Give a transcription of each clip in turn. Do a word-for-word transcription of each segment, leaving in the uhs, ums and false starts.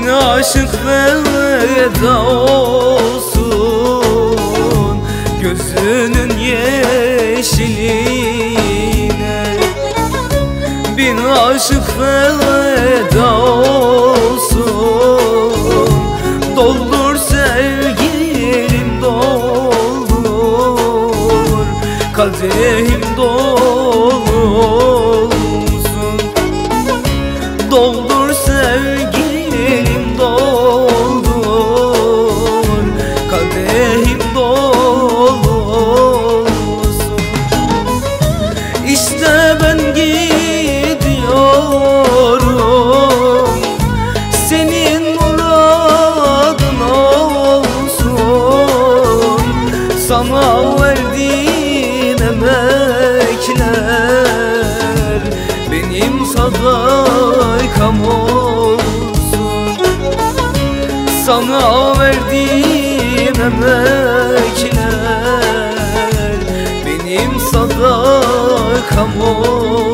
aşık feda olsun gözünün yeşiline. Bin aşık feda olsun, doldur sevgilim doldur, kadehim dolsun. Doldur sevgilim doldur, kadehim dolsun. İşte ben gidiyorum, senin muradın olsun. Sana verdiğim emekler benim sadakam olsun. Sana verdiğim emekler benim sadakam olsun.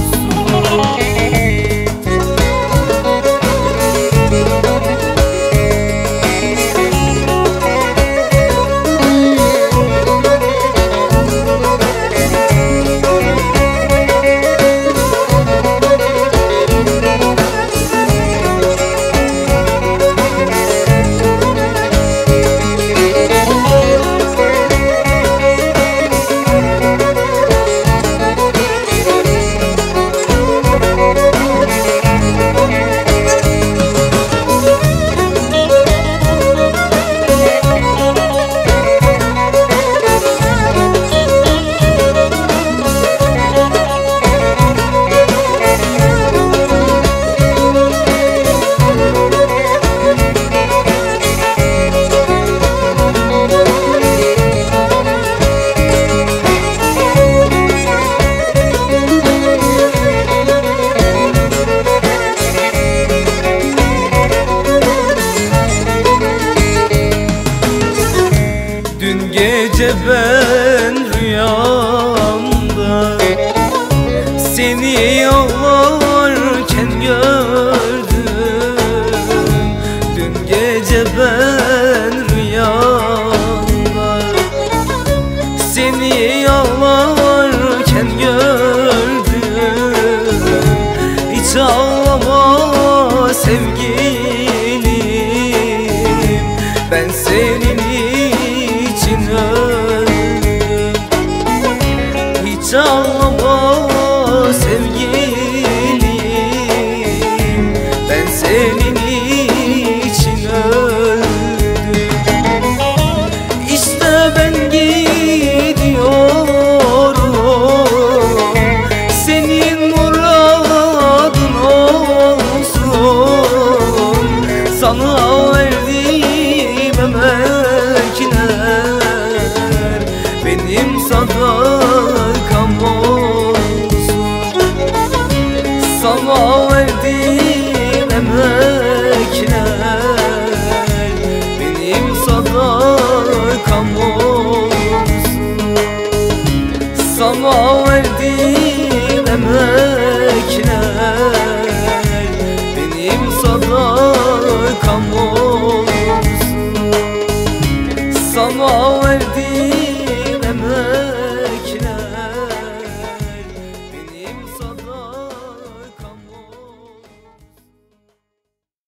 Dün gece ben rüyamda seni ağlarken gördüm. Dün gece ben rüyamda seni ağlarken gördüm. Hiç ağlama sevgilim, ben senin için öldüm. Hiç ağlama sevgilim, ben senin için öldüm. İşte ben gidiyorum, senin muradın olsun. Sana verdiğim emekler benim sadakam olsun. Sana verdiğim emekler benim sadakam olsun. Sana verdiğim emekler benim sadakam olsun. Sana verdiğim emek